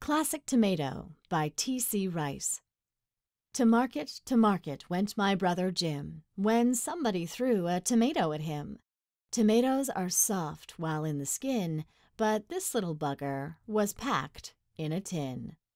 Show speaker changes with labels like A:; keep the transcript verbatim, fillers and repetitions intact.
A: Classic Tomato by T C Rice. To market, to market went my brother Jim, when somebody threw a tomato at him. Tomatoes are soft while in the skin, but this little bugger was packed in a tin.